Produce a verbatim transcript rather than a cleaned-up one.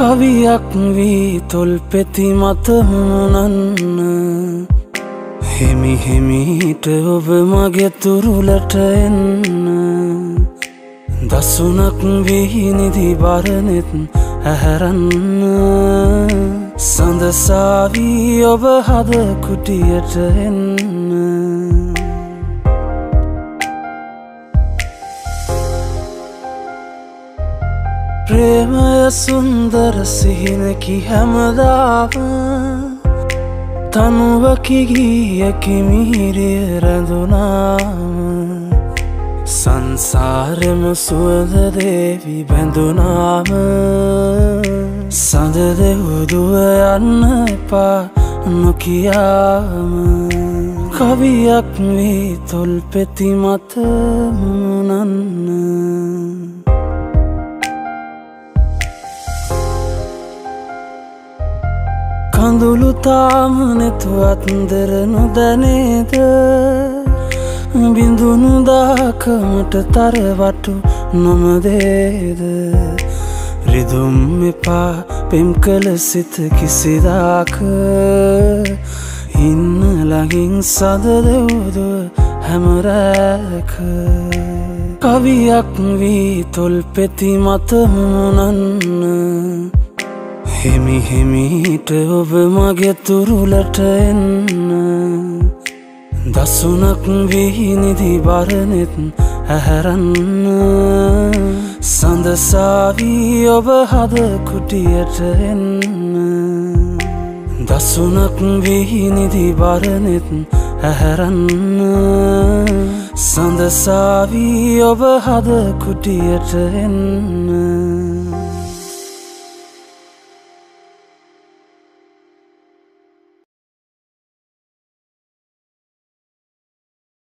කවියක් වී තොල් පෙති මත මුණන්න හිමි හිමිට ඔබ මගේ තුරුලට එන්න දසුනක් වී නිදි බරනෙත් ඇහැරන්න සඳසාවී ඔබ හද කුටියට එන්න ප්‍රේමය සුන්දර සිහිනකි හැමදාම තනුවකි ගීයකි මිහිරිය රැඳුනාම සංසාරෙම සුවඳ දේවි බැඳුනාම සඳ දෙවුදුව යන්න එපා නොකියාම කවියක් වී තොල් පෙති මත මුණන්න කඳුළු තාම නැතුවත් දර නොදැනේද බිඳුණු දාකමට තරවටු නොමදේද රිදුම් එපා පෙම් කළ සිත කිසිදාක ඉන්න ළඟින් සද දෙවුදුව හැමරෑක කවියක් වී තොල් පෙති මත මුණන්න හිමි හිමිට ඔබ මගේ තුරුලට එන්න දසුනක් වී නිදි බරනෙත් ඇහැරන්න සඳසාවී ඔබ හද කුටියට එන්න දසුනක් වී නිදි බරනෙත් ඇහැරන්න සඳසාවී ඔබ හද කුටියට එන්න